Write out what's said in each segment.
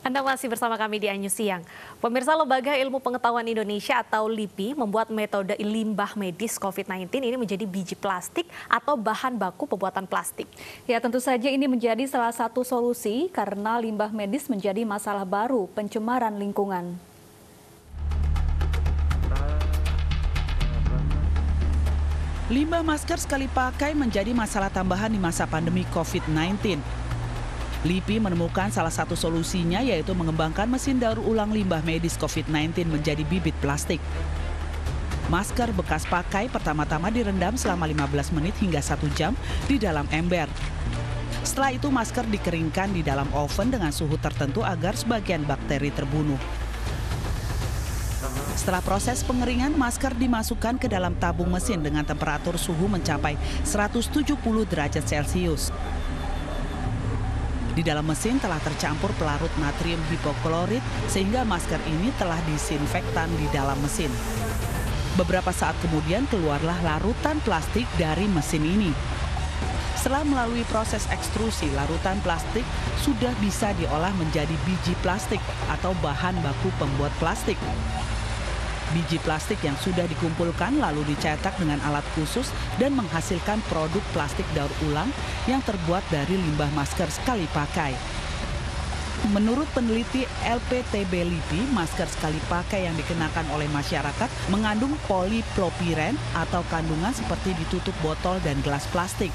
Anda masih bersama kami di Anyus Siang. Pemirsa, Lembaga Ilmu Pengetahuan Indonesia atau LIPI membuat metode limbah medis COVID-19 ini menjadi biji plastik atau bahan baku pembuatan plastik. Ya, tentu saja ini menjadi salah satu solusi karena limbah medis menjadi masalah baru pencemaran lingkungan. Limbah masker sekali pakai menjadi masalah tambahan di masa pandemi COVID-19. LIPI menemukan salah satu solusinya yaitu mengembangkan mesin daur ulang limbah medis COVID-19 menjadi bibit plastik. Masker bekas pakai pertama-tama direndam selama 15 menit hingga 1 jam di dalam ember. Setelah itu masker dikeringkan di dalam oven dengan suhu tertentu agar sebagian bakteri terbunuh. Setelah proses pengeringan, masker dimasukkan ke dalam tabung mesin dengan temperatur suhu mencapai 170 derajat Celcius. Di dalam mesin telah tercampur pelarut natrium hipoklorit sehingga masker ini telah disinfektan di dalam mesin. Beberapa saat kemudian keluarlah larutan plastik dari mesin ini. Setelah melalui proses ekstrusi, larutan plastik sudah bisa diolah menjadi biji plastik atau bahan baku pembuat plastik. Biji plastik yang sudah dikumpulkan lalu dicetak dengan alat khusus dan menghasilkan produk plastik daur ulang yang terbuat dari limbah masker sekali pakai. Menurut peneliti LPTB LIPI, masker sekali pakai yang dikenakan oleh masyarakat mengandung polipropiren atau kandungan seperti ditutup botol dan gelas plastik.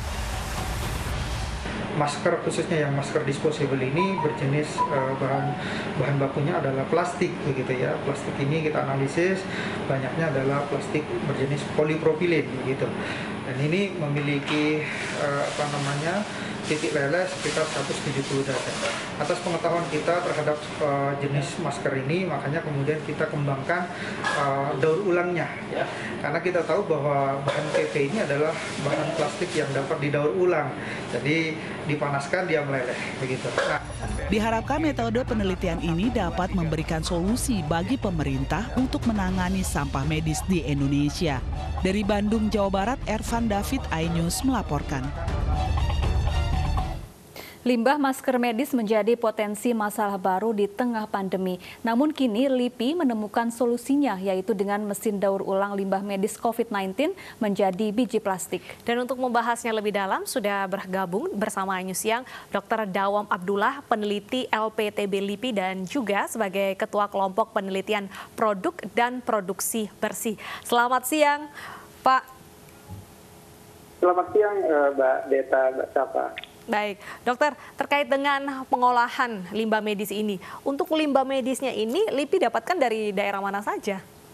Masker khususnya yang masker disposable ini berjenis bahan bakunya adalah plastik begitu ya. Plastik ini kita analisis banyaknya adalah plastik berjenis polipropilen begitu. Dan ini memiliki titik leleh sekitar 170 derajat. Atas pengetahuan kita terhadap jenis masker ini, makanya kemudian kita kembangkan daur ulangnya ya. Karena kita tahu bahwa bahan PP ini adalah bahan plastik yang dapat didaur ulang. Jadi dipanaskan dia meleleh begitu. Diharapkan metode penelitian ini dapat memberikan solusi bagi pemerintah untuk menangani sampah medis di Indonesia. Dari Bandung, Jawa Barat, Ervan David, iNews melaporkan. Limbah masker medis menjadi potensi masalah baru di tengah pandemi. Namun kini LIPI menemukan solusinya yaitu dengan mesin daur ulang limbah medis COVID-19 menjadi biji plastik. Dan untuk membahasnya lebih dalam sudah bergabung bersama Anyus Siang Dr. Dawam Abdullah, peneliti LPTB LIPI dan juga sebagai Ketua Kelompok Penelitian Produk dan Produksi Bersih. Selamat siang, Pak. Selamat siang, Mbak Deta, Mbak Sapa. Baik, dokter, terkait dengan pengolahan limbah medis ini, untuk limbah medisnya ini LIPI dapatkan dari daerah mana saja?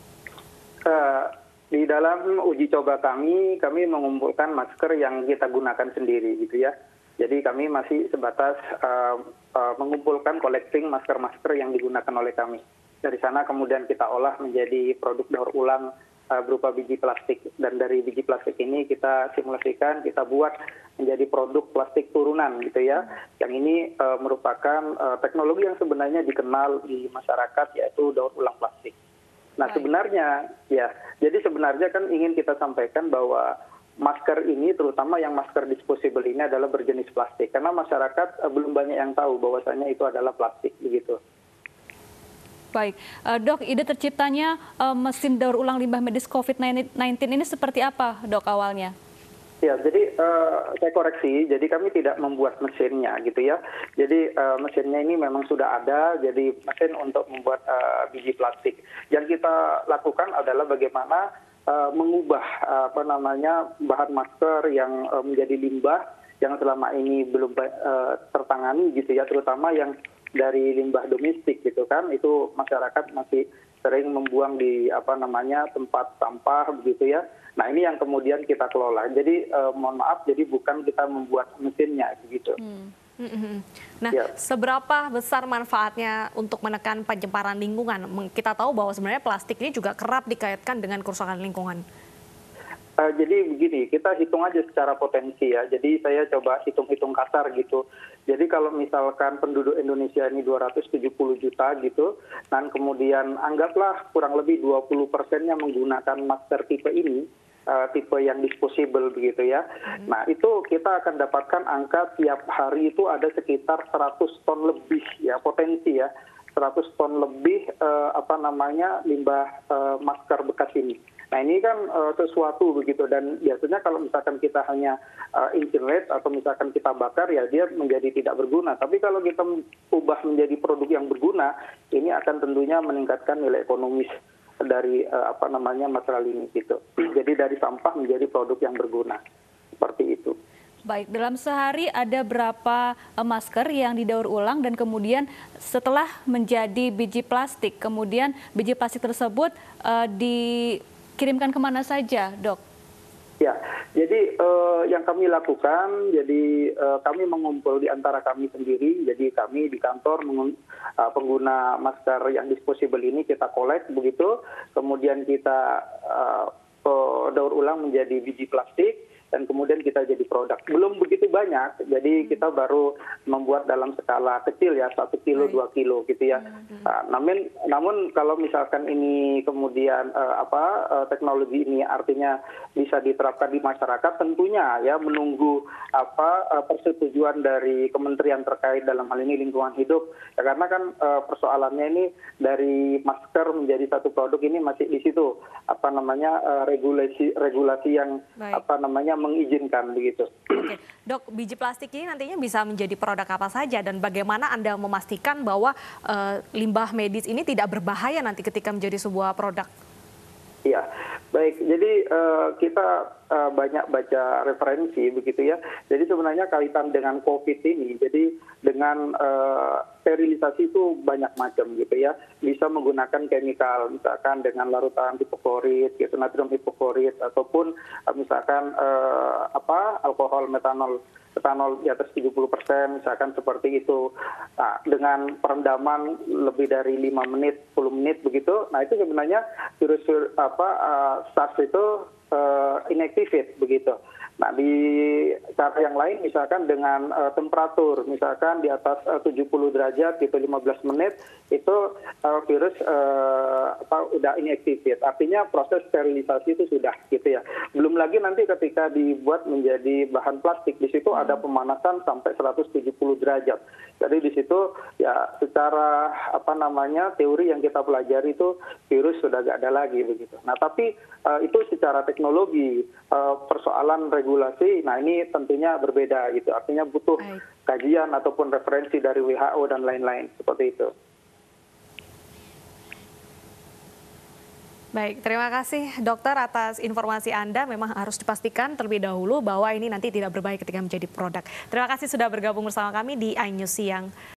Di dalam uji coba kami mengumpulkan masker yang kita gunakan sendiri gitu ya. Jadi kami masih sebatas mengumpulkan collecting masker-masker yang digunakan oleh kami. Dari sana kemudian kita olah menjadi produk daur ulang berupa biji plastik, dan dari biji plastik ini kita simulasikan, kita buat menjadi produk plastik turunan gitu ya. Yang ini merupakan teknologi yang sebenarnya dikenal di masyarakat, yaitu daur ulang plastik. Nah sebenarnya ya, jadi sebenarnya kan ingin kita sampaikan bahwa masker ini, terutama yang masker disposable ini adalah berjenis plastik, karena masyarakat belum banyak yang tahu bahwasanya itu adalah plastik begitu. Baik, Dok, ide terciptanya mesin daur ulang limbah medis COVID-19 ini seperti apa, Dok, awalnya? Ya, jadi saya koreksi, jadi kami tidak membuat mesinnya gitu ya. Jadi mesinnya ini memang sudah ada, jadi mesin untuk membuat biji plastik. Yang kita lakukan adalah bagaimana mengubah bahan masker yang menjadi limbah yang selama ini belum tertangani gitu ya, terutama yang dari limbah domestik gitu kan, itu masyarakat masih sering membuang di tempat sampah begitu ya. Nah ini yang kemudian kita kelola. Jadi mohon maaf, jadi bukan kita membuat mesinnya begitu. Nah, seberapa besar manfaatnya untuk menekan pencemaran lingkungan? Kita tahu bahwa sebenarnya plastik ini juga kerap dikaitkan dengan kerusakan lingkungan. Jadi begini, kita hitung aja secara potensi ya. Jadi saya coba hitung-hitung kasar gitu. Jadi kalau misalkan penduduk Indonesia ini 270 juta gitu, dan kemudian anggaplah kurang lebih 20%-nya menggunakan masker tipe ini, tipe yang disposable begitu ya. Nah itu kita akan dapatkan angka tiap hari itu ada sekitar 100 ton lebih ya, potensi ya, 100 ton lebih limbah masker bekas ini. Nah ini kan sesuatu begitu, dan biasanya kalau misalkan kita hanya incinerate atau misalkan kita bakar ya dia menjadi tidak berguna. Tapi kalau kita ubah menjadi produk yang berguna, ini akan tentunya meningkatkan nilai ekonomis dari material ini gitu. Jadi dari sampah menjadi produk yang berguna, seperti itu. Baik, dalam sehari ada berapa masker yang didaur ulang dan kemudian setelah menjadi biji plastik, kemudian biji plastik tersebut dikirimkan kemana saja, Dok? Ya, jadi yang kami lakukan, jadi kami mengumpul di antara kami sendiri, jadi kami di kantor pengguna masker yang disposable ini kita collect begitu, kemudian kita daur ulang menjadi biji plastik, dan kemudian kita jadi produk. Belum begitu banyak, jadi kita baru membuat dalam skala kecil ya, 1 kilo, 2 kilo gitu ya. Namun kalau misalkan ini kemudian teknologi ini artinya bisa diterapkan di masyarakat, tentunya ya menunggu persetujuan dari kementerian terkait dalam hal ini lingkungan hidup. Ya, karena kan persoalannya ini dari masker menjadi satu produk ini masih di situ regulasi yang mengizinkan begitu. Oke, Dok, biji plastik ini nantinya bisa menjadi produk apa saja dan bagaimana Anda memastikan bahwa limbah medis ini tidak berbahaya nanti ketika menjadi sebuah produk? Iya, baik. Jadi kita banyak baca referensi begitu ya. Jadi sebenarnya kaitan dengan COVID ini, jadi dengan sterilisasi itu banyak macam gitu ya. Bisa menggunakan chemical, misalkan dengan larutan hipoklorit, gitu, natrium hipoklorit, ataupun misalkan alkohol metanol di atas 70%, misalkan seperti itu. Nah, dengan perendaman lebih dari 5 menit, 10 menit begitu, nah itu sebenarnya virus SARS itu inactivate begitu. Nah, di cara yang lain misalkan dengan temperatur misalkan di atas 70 derajat gitu 15 menit itu virus udah inactivate. Artinya proses sterilisasi itu sudah gitu ya. Belum lagi nanti ketika dibuat menjadi bahan plastik, di situ ada pemanasan sampai 170 derajat. Jadi di situ ya secara teori yang kita pelajari itu virus sudah gak ada lagi begitu. Nah, tapi itu secara teknologi, persoalan regulasi, nah ini tentunya berbeda gitu. Artinya butuh kajian ataupun referensi dari WHO dan lain-lain seperti itu. Baik, terima kasih dokter atas informasi Anda. Memang harus dipastikan terlebih dahulu bahwa ini nanti tidak berbahaya ketika menjadi produk. Terima kasih sudah bergabung bersama kami di iNews Siang.